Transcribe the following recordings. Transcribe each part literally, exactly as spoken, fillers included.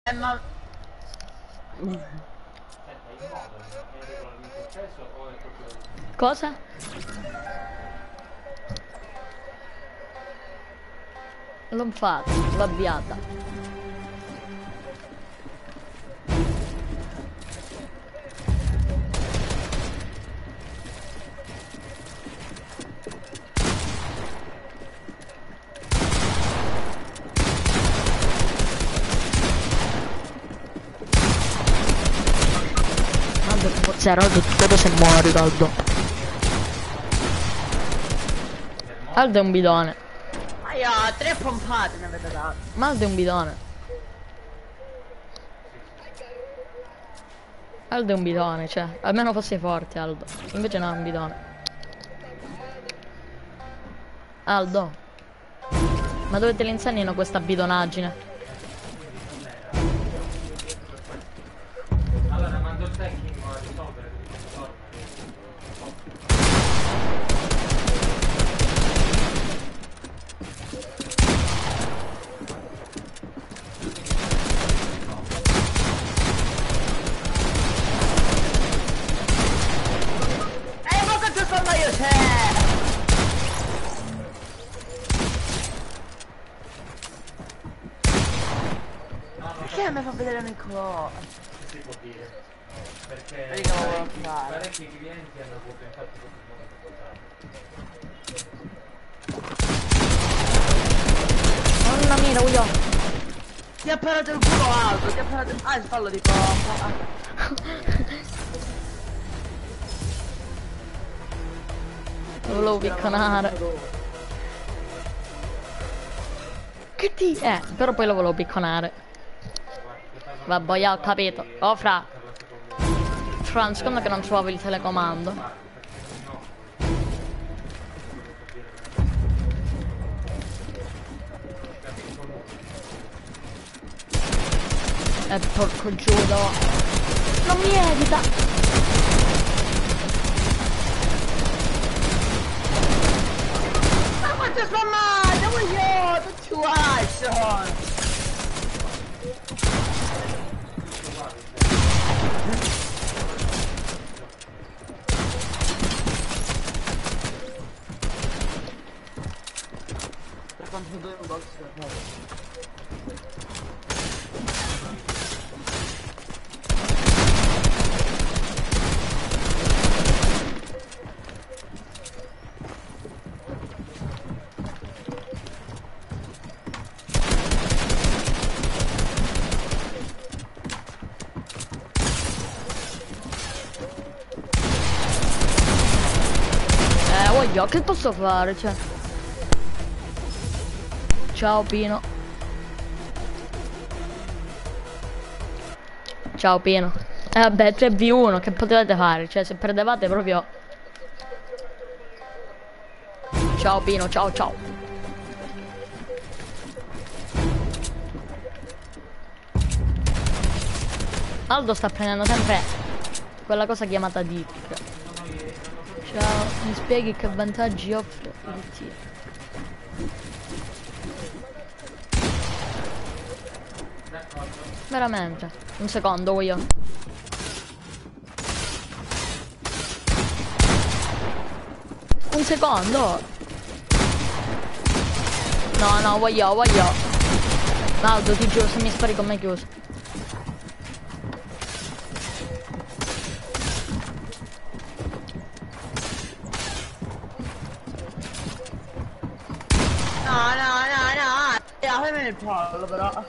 Eh, ma... Cosa? L'ho fatto, l'ho avviata. Zero, tutto se muori, Aldo. Aldo è un bidone. Ma io ho tre pompate ne avete dato. Ma Aldo è un bidone. Aldo è un bidone, cioè, almeno fosse forte Aldo. Invece no, è un bidone. Aldo. Ma dove te le insegnano questa bidonaggine? Allora mando il tecnico a risolvere questa forma. Eh, ma che sono io, c'è! Perché mi fa vedere nel colore? Si può dire. Perché Vedi che lo volevo parecchi, fare. parecchi clienti hanno avuto infatti questo modo di portare. Nonna mia, voglio. Ti ha parato il culo alto, ti ha parato il... Ah, il fallo di pompa. Ah. Lo volevo picconare. Che ti... Eh, però poi lo volevo picconare. Vabbè, io ho capito. Oh, fra. Fra, secondo che non trovo il telecomando. Eh, porco giudo. Non mi evita. Ma quanto sto male, voglio, tutti uguali sono. Per quanto due un box da fare? Eh, voglio, che posso fare, cioè? Ciao Pino. Ciao Pino. Eh vabbè, tre v uno, che potevate fare? Cioè, se perdevate proprio... Ciao Pino, ciao ciao. Aldo sta prendendo sempre quella cosa chiamata dick. Ciao, mi spieghi che vantaggi offre il tiro? Veramente. Un secondo, voglio. Un secondo. No, no, voglio, voglio. Aldo, ti giuro, se mi spari con me chiuso. No, no, no, no. Datemi il pollo, però.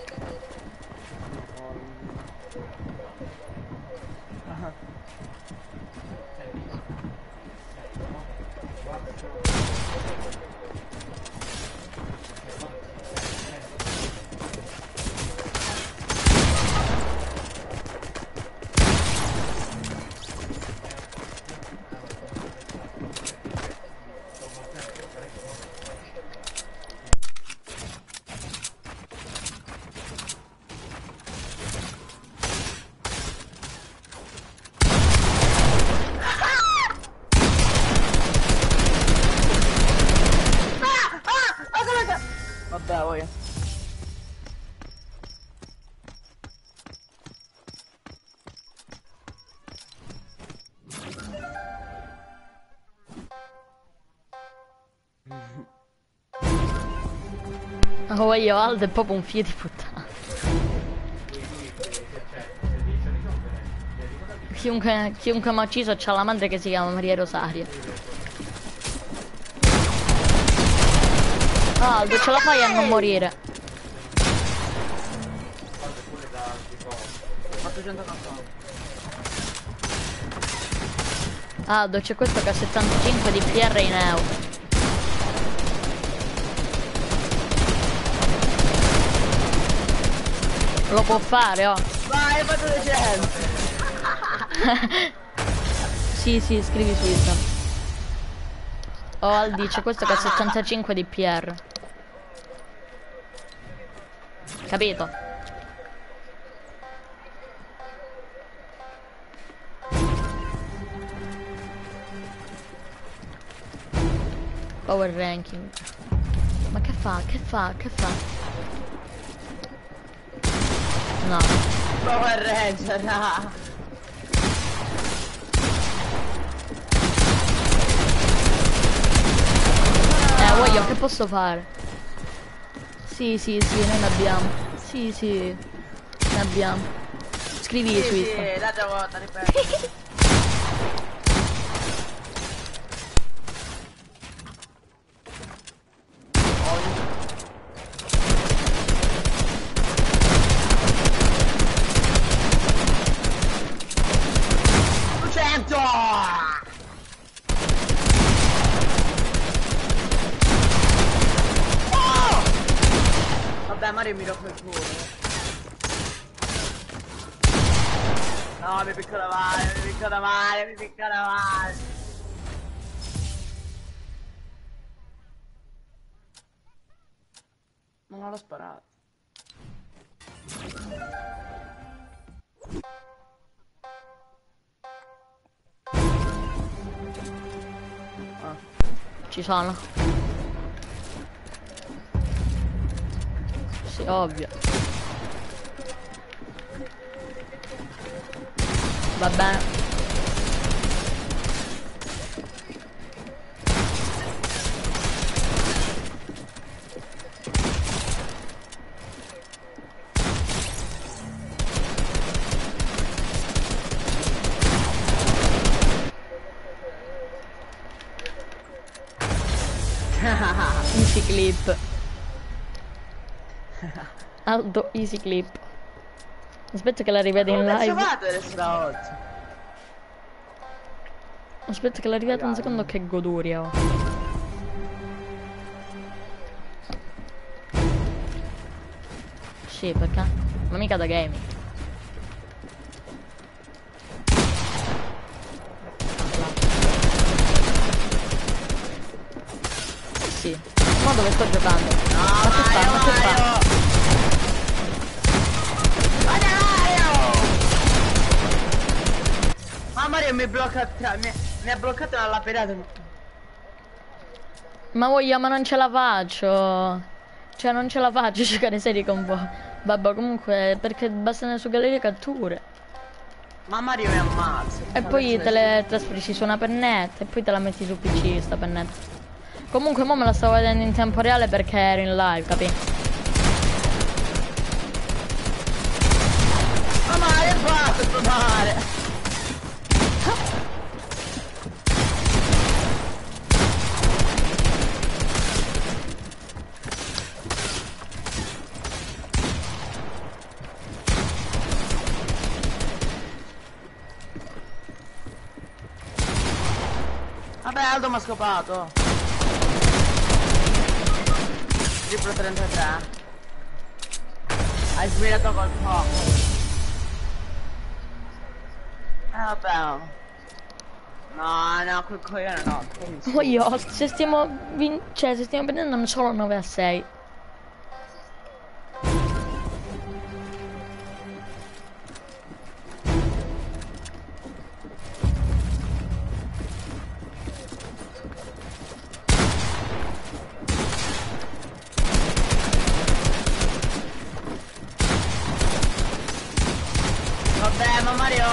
Oh, io Aldo è proprio un figlio di puttana. Chiunque, chiunque mi ha ucciso c'ha la madre che si chiama Maria Rosaria. Aldo, ce la fai a non morire? Aldo, c'è questo che ha settantacinque di P R in euro. Lo può fare, oh. Vai, faccio decente. Sì, sì, scrivi su Instagram. Oh, Aldi, c'è questo che ha settantacinque di P R. Capito? Power ranking. Ma che fa? Che fa? Che fa? No. Power Ranger, no. Eh, voglio, che posso fare? Sì, sì, sì, noi ne abbiamo. Sì, sì, ne abbiamo. Scrivi Sì, su sì, Instagram. l'altra volta, ripeto. duecento! Oh! Vabbè, Mario mi rompe il culo. No, mi piccola male, mi piccola male, mi piccola male. Non l'ho sparato. Ah. Ci sono. Sì, ovvio. Va bene. Easy clip. Aldo, easy clip. Aspetta che la rivede in Come cazzo live. fate adesso da oggi? Aspetta che la rivede un secondo, che goduria. Oh. Sì, perché? Ma mica da gaming. Sì. Ma dove sto giocando? No, Ma che fa? Ma che fa? Ma Mario mi blocca, tra- mi, mi ha bloccato dalla pedata. Ma voglio, ma non ce la faccio. Cioè non ce la faccio a giocare serie con voi. Vabbè, comunque, perché basta andare su galleria catture. Ma Mario mi ammazza. E poi te le trasferisci su una pennetta e poi te la metti su P C sta pennetta. Comunque mo me la stavo vedendo in tempo reale perché ero in live, capì? Ma Mario basta sto male. Vabbè, Aldo mi ha scopato. Triplo trentatré. Hai sbagliato qualcosa. Eh vabbè. No, no, quel coglione no. Oh io, se stiamo vin cioè se stiamo prendendo solo nove a sei. Vabbè, ma Mario.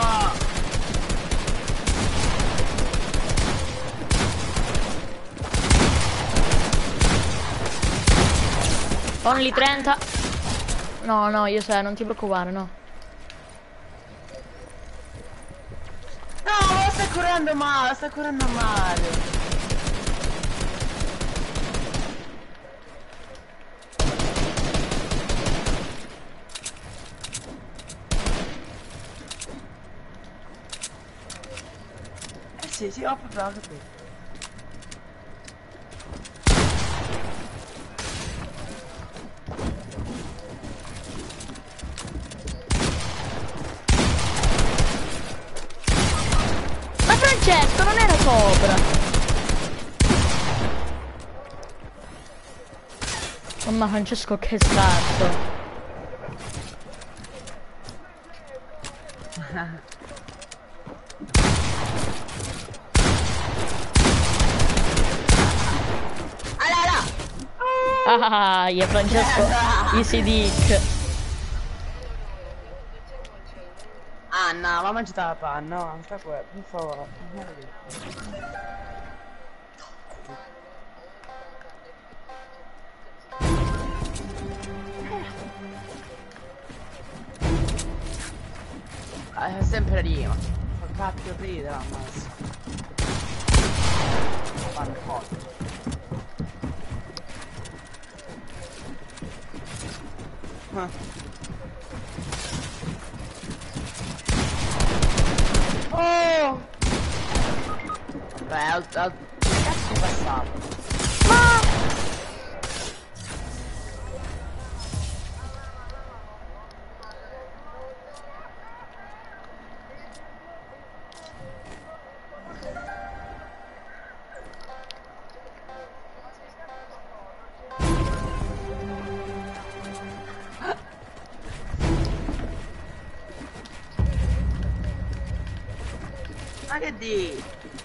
Only trenta. No, no, io sei, non ti preoccupare, no. No, sta curando male, sta curando male. Eh sì, sì, ho proprio capito. Ma Francesco non era sopra. Mamma Francesco che scarso. Ah, yeah, Francesco, easy dick. Ah no, ma mangiata la panna, no, non sta qua, per favore. Ah, è sempre rima. Fa cacchio ridere, ammazza. Fanno forte. Ah. Oh! Beh, al, al... che cazzo è passato? Ma... Ma che di?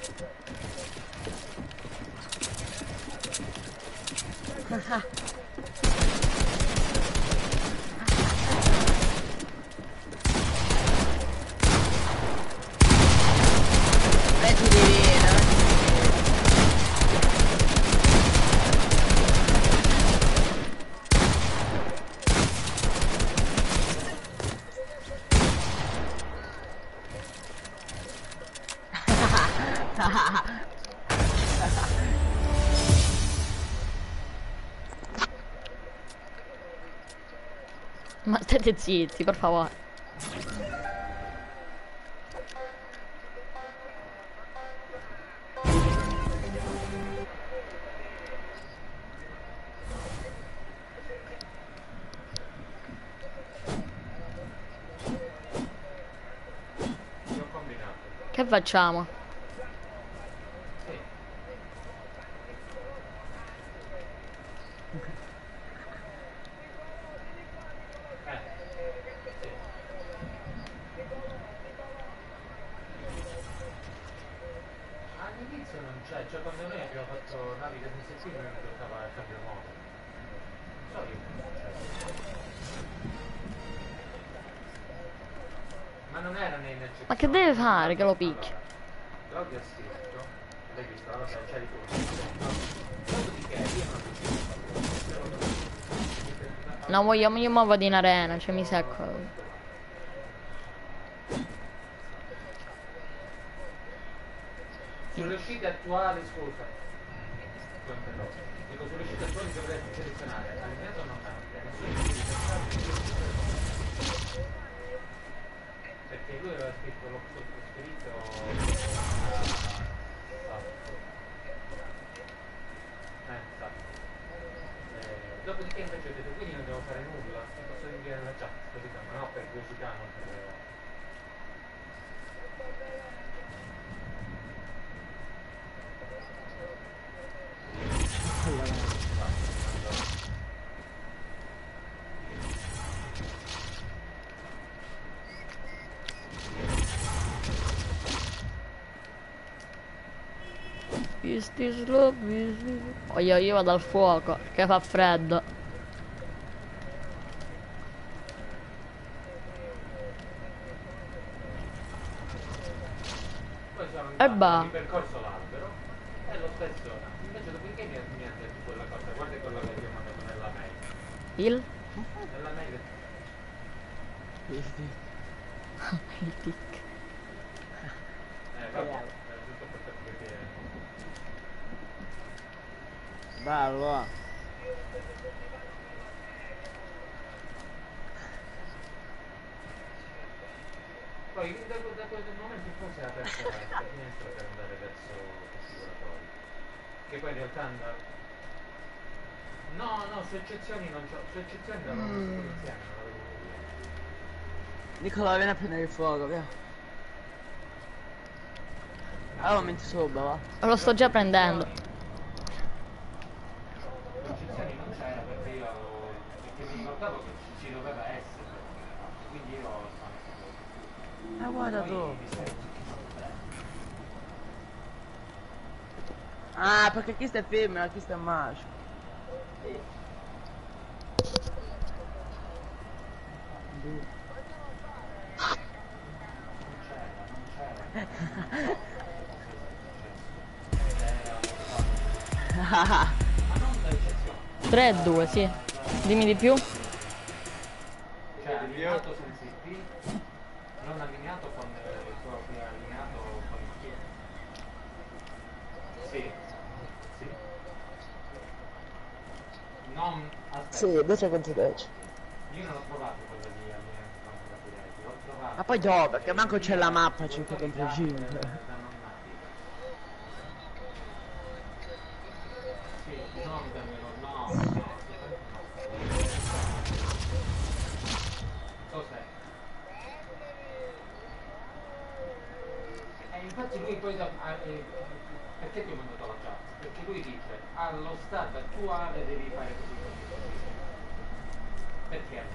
Metti di vino, Ma state zitti, per favore. Che ho combinato? Che facciamo? Sì. Eh. Sì. All'inizio non c'è, cioè quando noi abbiamo fatto Naviga senza film mi toccava il cambio moto. Non so io come è successo. Ma non era nei necessari. Ma che deve fare che lo picchi? Claudia ha scritto, l'hai visto, la cosa c'è di tutto. Dopodiché io non riuscivo. No, voglio, io mo vado in arena, cioè mi secco. Sulle uscite attuali, scusa. Dico, sulle uscite attuali dovresti selezionare allineato o non cambia. Perché lui aveva scritto l'ho trasferito eh, esatto. Eh, dopodiché invece ho detto quindi non devo fare nulla, ti posso inviare la chat, così ma no per curiosità, non per... Is this love, is this... Oh, io, io vado al fuoco, che fa freddo. Poi sono E andato, bah. mi percorso l'albero, è lo stesso, invece dopodiché mi ha mi ha detto quella cosa, guarda quello che ti ho mandato nella mail. Il? Nella neve. Il tic. Eh, vabbè, era giusto per capire che... Bello. Poi da, da quel momento in poi si è aperta questa finestra per andare verso questi laboratori. Che poi in realtà andava... No, no, su eccezioni non c'ho... Su eccezioni l'avevamo Mm. visto insieme, non l'avevo voluto. Nicola, vieni a prendere il fuoco, via. Allora metti sopra, va. Lo sto già prendendo. Su eccezioni non c'era perché io... perché mi ricordavo che ci, ci doveva essere. Quindi io ho fatto... Ah, guarda tu. Ah, perché chi sta è femmina, chi sta è maschio. tre e due, sì. Dimmi di più. Cioè, allineato senza il P, non allineato con il tuo allineato con il P. Sì, sì. Non, aspetta, Sì, dieci contro dieci. io non ho trovato quella di allineato con la Pirelli, ho trovato... Ma poi dopo, perché manco c'è la mappa cinque contro cinque. Da non naviga. Sì, non da meno, no, no. Cos'è? E infatti lui poi da, ah, eh, perché ti ho mandato la chat? Perché lui dice allo stato attuale devi fare così così così. Perché?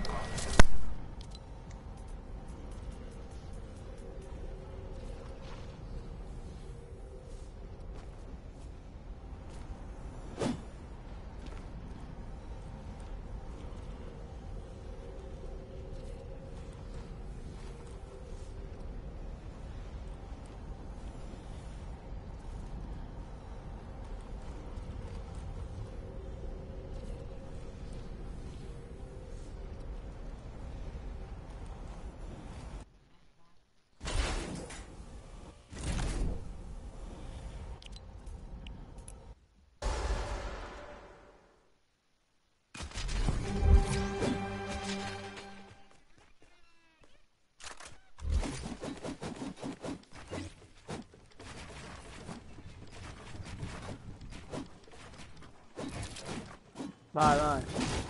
Vai, vai.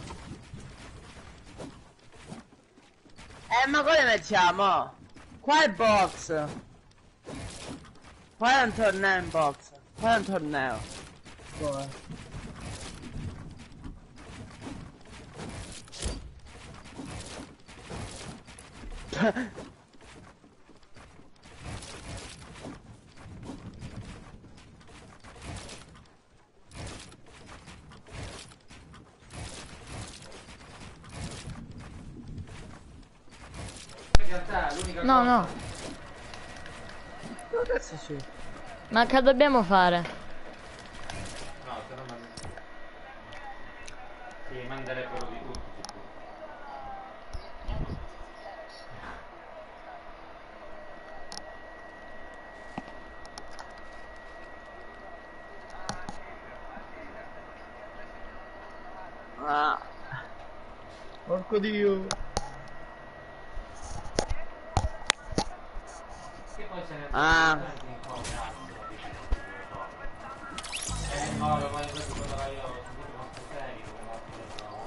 Eh, ma come mettiamo? Qua è il box. Qua è un torneo in box. Qua è un torneo. Dove? In realtà l'unica No, cosa... no. Dove cazzo sei? Ma che dobbiamo fare? No, se no man... Sì, manderebbero di tutto. Ah. Porco Dio. Che poi se ne Ah. un po' cazzo, eh no, lo voglio questo quello che io ho sentito molto serio, come l'ho detto da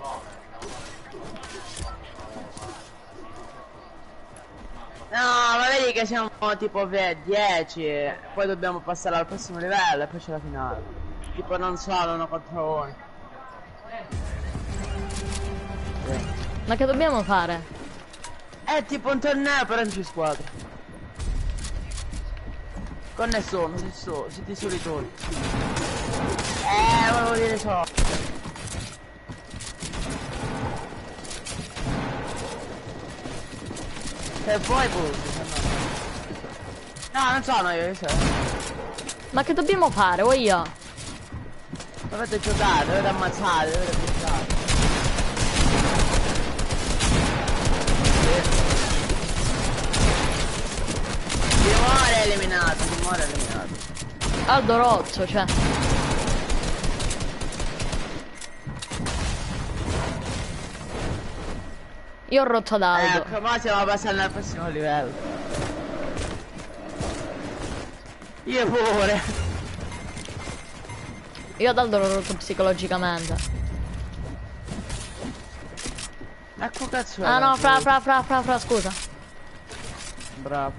No, ma vedi che siamo tipo dieci, poi dobbiamo passare al prossimo livello e poi c'è la finale. Tipo non solo uno contro uno. Ma che dobbiamo fare? È tipo un torneo però in più squadre. Con nessuno, siete solo, siete soli tu. Eh, volevo dire ciò. Se vuoi pure. No, non sono io, io sono. Ma che dobbiamo fare? O io? Dovete giocare, dovete ammazzare, dovete buttare. muore eliminato. Aldo Rozzo, cioè. Io ho rotto ad Aldo. Ecco, ma siamo passati al prossimo livello. Io pure. Io ad Aldo l'ho rotto psicologicamente. Ecco cazzo è. Ah no, fra, fra, fra, fra, fra, scusa. Bravo.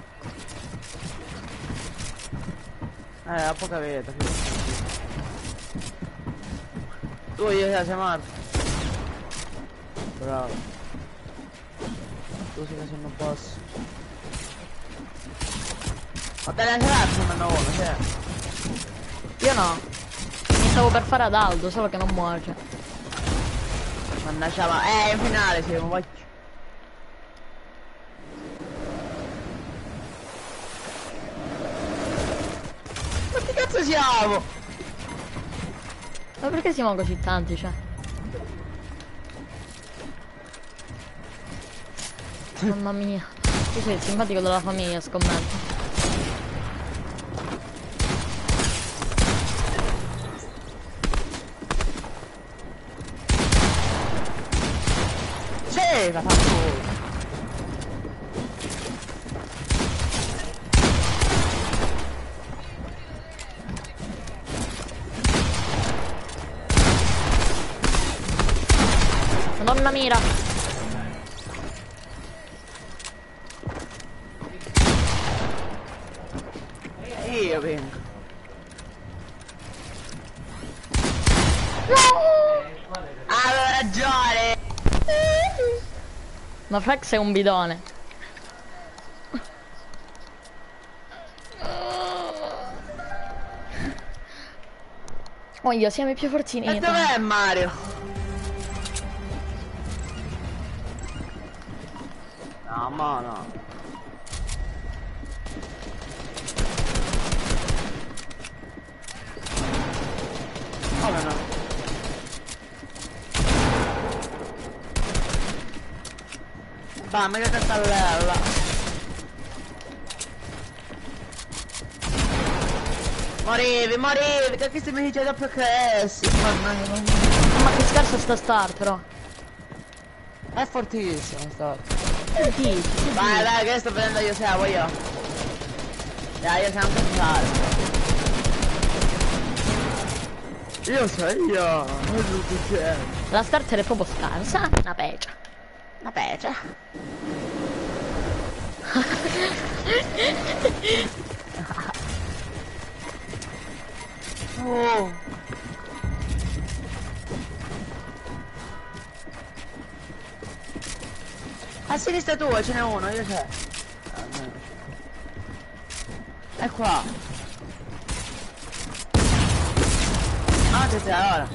Eh, ha poca vita. Tu io sei morto. Bravo. Tu sei che sono boss. Ma te ne sarà se non uno, cioè. Io no. Mi stavo per fare ad Aldo, solo che non muore. Mannaggia, ma eh, in finale siamo poi. Ma che cazzo siamo? Ma perché siamo così tanti, cioè? Mamma mia. Tu sei il simpatico della famiglia, scommetto. Sì, la faccio. Madonna mira. Io vengo. Avevo ragione. Ma Frax è un bidone. Oh, io siamo i più fortini. E dov'è Mario? No, ma no. Come no? Va, mega castellella. Morivi, morivi, che si mi dice dopo che sì, Ma che scarso sta star, però. è fortissimo sto. Che dici? Vai, vai, che sto prendendo io, se la voglio. Dai, io sono un pensare. Io so io, non lo dicevo. La starter è proprio scarsa. Una pecia. Una pecia. Oh. A sinistra tua ce n'è uno, io c'è. È qua. Ah, che c'è ora.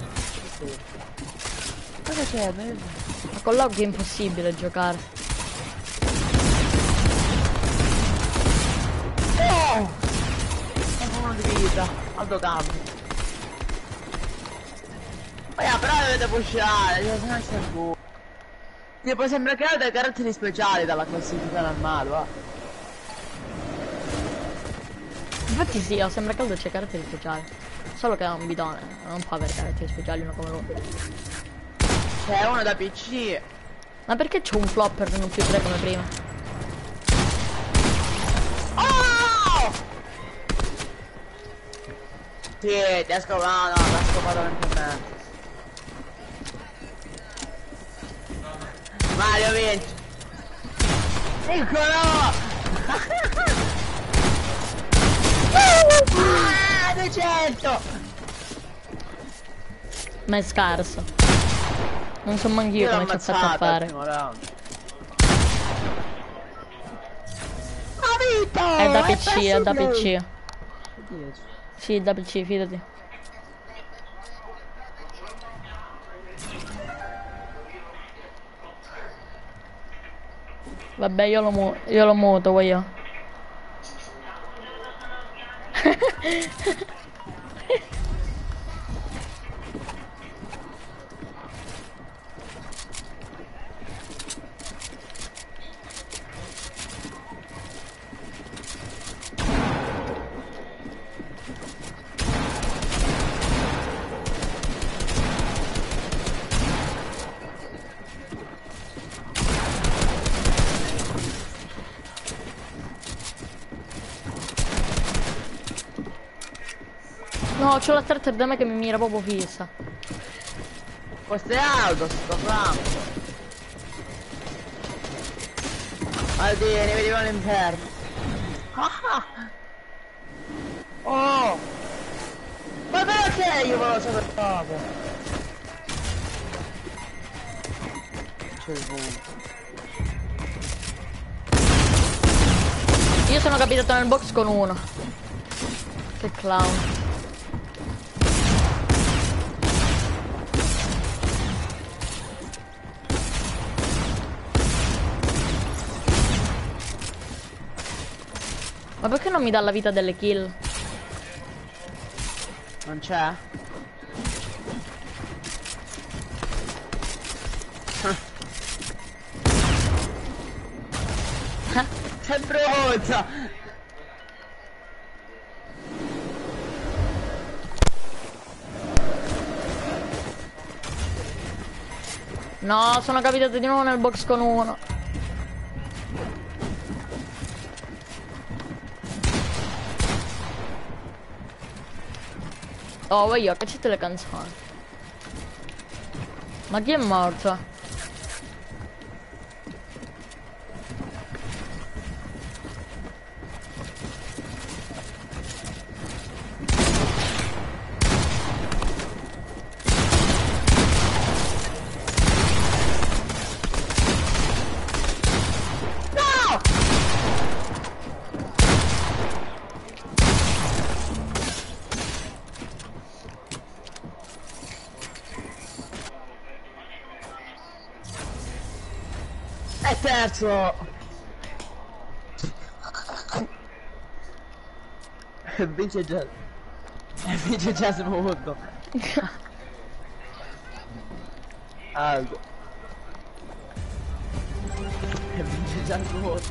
Cosa c'è? Ma con l'og è impossibile giocare. Oh! È uno di vita. Aldo cambio. Ma yeah, però dovete pushare, cioè se no c'è il buco. Tipo sembra che ha dei caratteri speciali dalla classifica normale, va. Infatti sì, oh, sembra che Aldo c'è caratteri speciali. Solo che è un bidone, non può avere caratteri speciali uno come lui. C'è uno da P C. Ma perché c'ho un flopper non più tre come prima? Oh! Sì, ti ha scopato, no, ti ha scopato lentamente. Mario vince. Eccolo! Ah, duecento! Ma è scarso. Non so manco io come ci ho fatto a fare. Ha vinto! È da P C, è da possibile! P C. Sì, è da P C, fidati. Vabbè, io lo mu io lo muto, vuoi io. No, c'ho la starter da me che mi mira proprio fissa. Questo è Aldo, sto ramo. Aldi, ne vedevo all'inferno. Ah! Oh! Ma perché io volevo sapere dopo? C'è il punto. Io sono capitato nel box con uno. Che clown. Ma perché non mi dà la vita delle kill? Non c'è? Sei pronta! No, sono capitato di nuovo nel box con uno. Oh, voglio, cacciate le canzoni. Ma chi è morto? È terzo! Vince già. Vince già smondo. Aldo. Vince già smondo.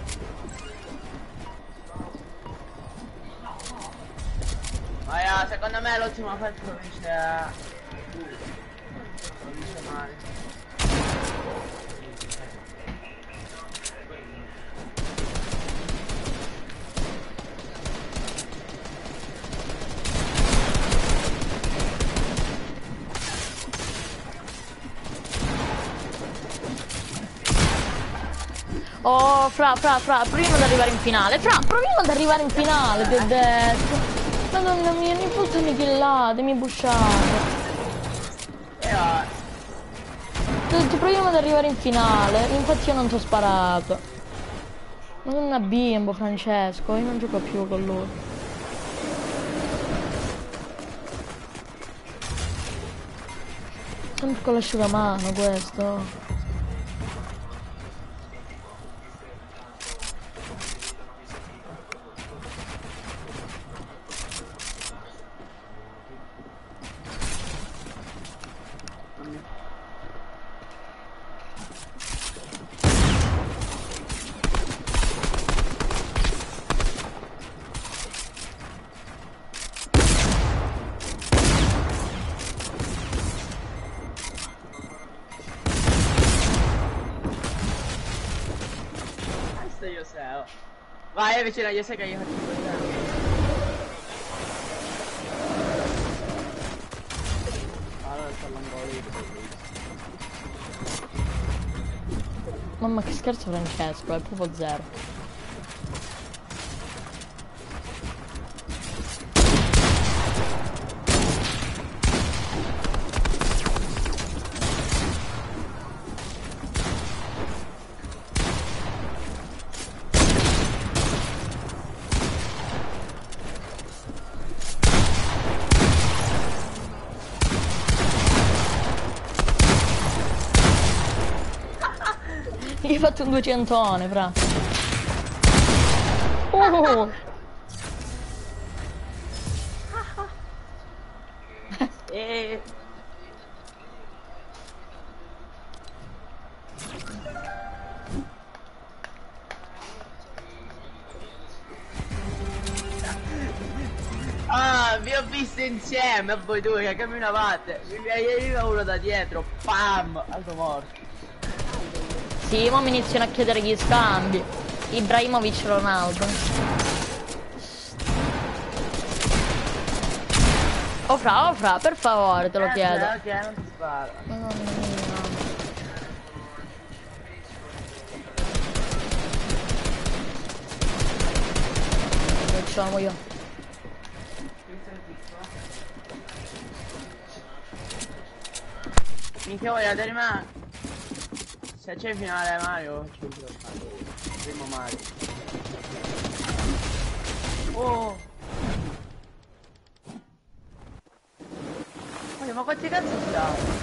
Ma yeah, secondo me l'ultima parte lo vince. Lo vince male. Oh, fra, fra, fra, proviamo ad arrivare in finale. Fra, proviamo ad arrivare in finale, ti ho detto. Madonna mia, ogni volta mi killate, mi busciate. Eh, Ti ho detto, proviamo ad arrivare in finale. Infatti io non ti ho sparato. Madonna bimbo, Francesco, io non gioco più con lui. Sempre con l'asciugamano questo. Io sei. Vai vicino, io sai che io faccio questo. Allora sto Mamma che scherzo Francesco, è proprio zero. Gli hai fatto un duecentone, fra. Oh. E... Ah, vi ho visto insieme a voi due che camminavate. Mi arriva uno da dietro, pam, alto morto. Sì, ma mi iniziano a chiedere gli scambi. Ibrahimovic Ronaldo. Oh fra, oh fra, per favore, te lo Eh, chiedo. Ok, non ti sparo. Mamma mia. Facciamo io. Minchia voglia di rimanere. Se c'è il finale Mario, ci devo fare. Primo Mario. Oh! Mario, ma quanti cazzo siamo?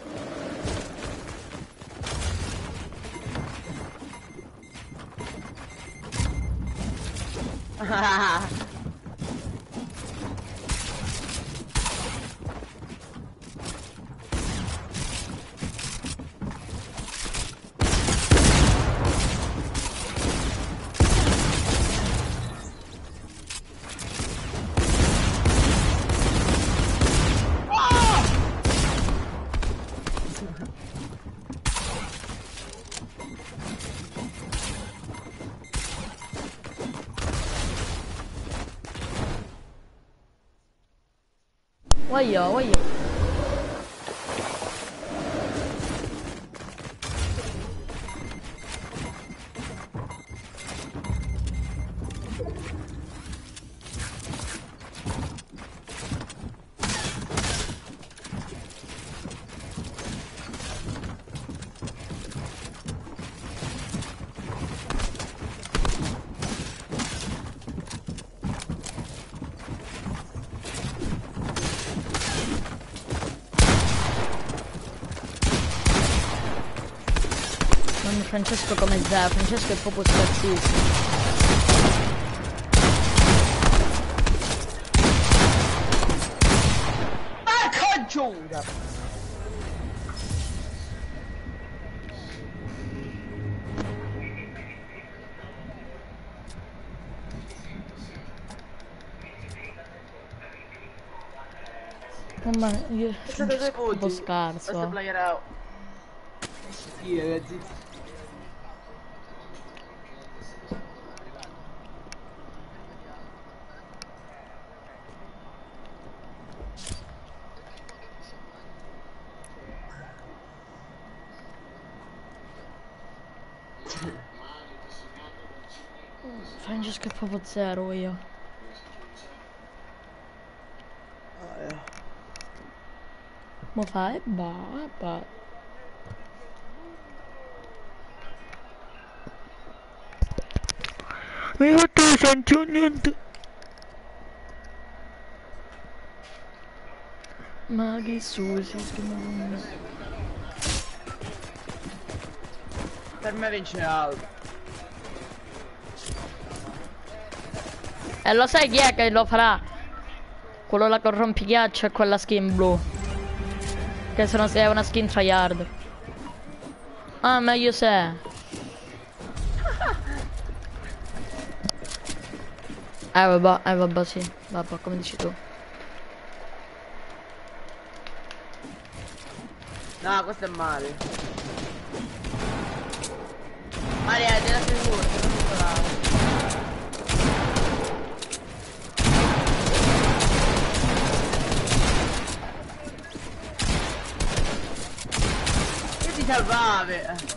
Voglio, voglio. Francesco come zero, Francesco è proprio scarsissimo. Porca giura! Mamma io Sono due Francesco è proprio punti. scarso. Questo eh. player out. Sì, ragazzi. Francesco è proprio zero io. Mo fa e ba, ba. Mi fa tu senti niente. Ma che Susi, Per me vince Aldo. E lo sai chi è che lo farà? Quello là con rompighiaccio e quella skin blu. Che se no è una skin tryhard. Ah, meglio se. Eh vabbè, eh vabbè sì. Vabbè, come dici tu. No, questo è Mario. Mario, te la sicuro, non mi bravo. Che ti salvavi?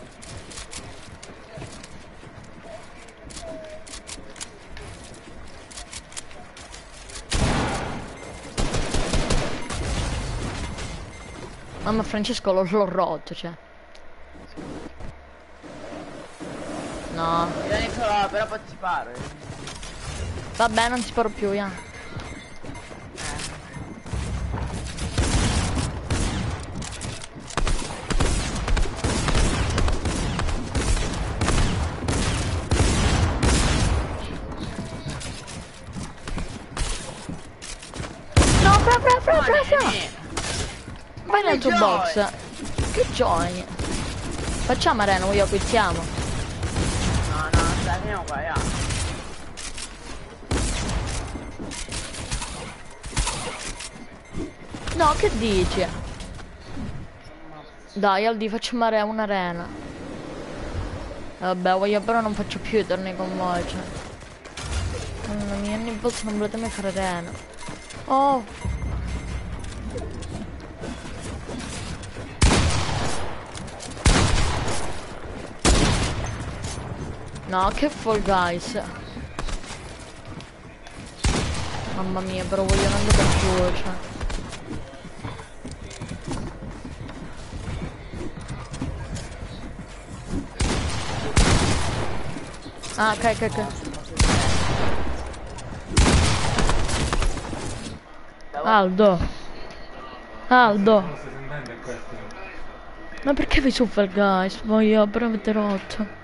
Mamma Francesco l'ho l'ho rotto, cioè. No. Vieni però, però poi ti sparo. eh. Vabbè, non ti sparo più, ya. No, fra, fra, fra, fra, fra. Vai nel tuo box. Che join. Facciamo arena, io quizziamo. No, no, stai, finiamo qua, ya. No, che dici? Dai, Aldi, facciamo arena, un'arena. Vabbè, voglio però non faccio più i tornei con voi, cioè. Mamma mia, ogni volta non volete mai fare arena. Oh! No, che Fall Guys. Mamma mia, però voglio andare per giù, cioè. Ah, ok, ok, ok. Aldo. Aldo. Non si sente questo. Ma perché vi su Fall Guys? Voglio, però avete rotto.